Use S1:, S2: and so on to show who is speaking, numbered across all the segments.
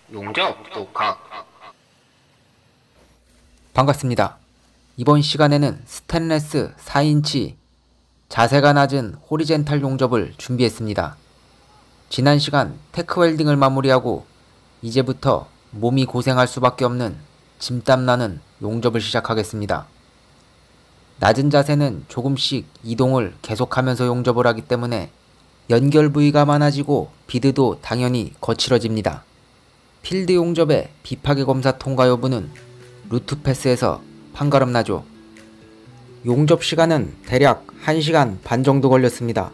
S1: 용접 독학.
S2: 반갑습니다. 이번 시간에는 스테인레스 4인치 자세가 낮은 호리젠탈 용접을 준비했습니다. 지난 시간 테크 웰딩을 마무리하고 이제부터 몸이 고생할 수밖에 없는 짐땀나는 용접을 시작하겠습니다. 낮은 자세는 조금씩 이동을 계속하면서 용접을 하기 때문에 연결 부위가 많아지고 비드도 당연히 거칠어집니다. 필드 용접의 비파괴 검사 통과 여부는 루트 패스에서 판가름 나죠. 용접 시간은 대략 1시간 반 정도 걸렸습니다.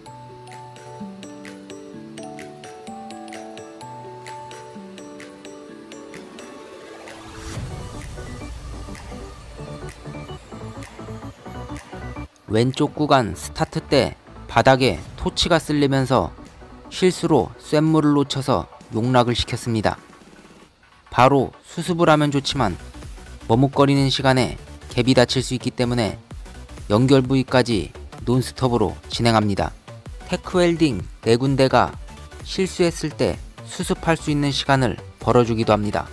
S2: 왼쪽 구간 스타트 때 바닥에 토치가 쓸리면서 실수로 쇳물을 놓쳐서 용락을 시켰습니다. 바로 수습을 하면 좋지만 머뭇거리는 시간에 갭이 닫힐 수 있기 때문에 연결 부위까지 논스톱으로 진행합니다. 테크 웰딩 4군데가 실수했을 때 수습할 수 있는 시간을 벌어주기도 합니다.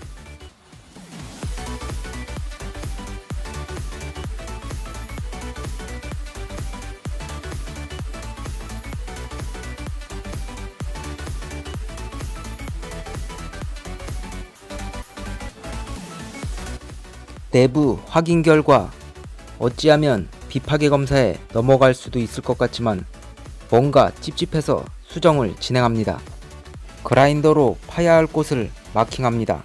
S2: 내부 확인 결과 어찌하면 비파괴 검사에 넘어갈 수도 있을 것 같지만 뭔가 찝찝해서 수정을 진행합니다. 그라인더로 파야 할 곳을 마킹합니다.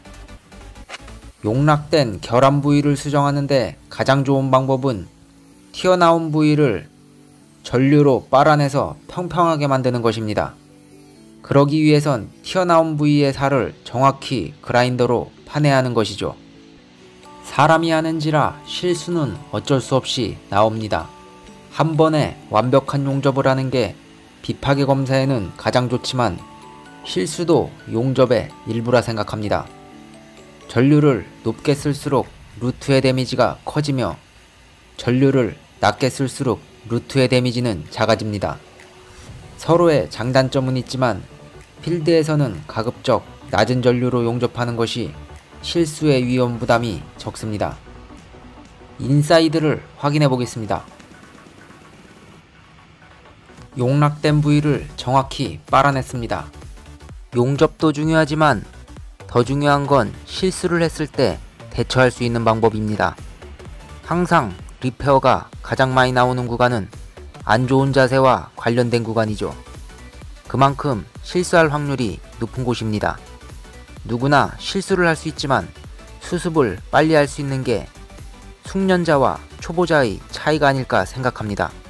S2: 용락된 결함 부위를 수정하는데 가장 좋은 방법은 튀어나온 부위를 전류로 빨아내서 평평하게 만드는 것입니다. 그러기 위해선 튀어나온 부위의 살을 정확히 그라인더로 파내야 하는 것이죠. 사람이 하는지라 실수는 어쩔 수 없이 나옵니다. 한 번에 완벽한 용접을 하는 게 비파괴 검사에는 가장 좋지만 실수도 용접의 일부라 생각합니다. 전류를 높게 쓸수록 루트의 데미지가 커지며 전류를 낮게 쓸수록 루트의 데미지는 작아집니다. 서로의 장단점은 있지만 필드에서는 가급적 낮은 전류로 용접하는 것이 실수의 위험 부담이 적습니다. 인사이드를 확인해 보겠습니다. 용락된 부위를 정확히 빨아냈습니다. 용접도 중요하지만 더 중요한 건 실수를 했을 때 대처할 수 있는 방법입니다. 항상 리페어가 가장 많이 나오는 구간은 안 좋은 자세와 관련된 구간이죠. 그만큼 실수할 확률이 높은 곳입니다. 누구나 실수를 할 수 있지만 수습을 빨리 할 수 있는 게 숙련자와 초보자의 차이가 아닐까 생각합니다.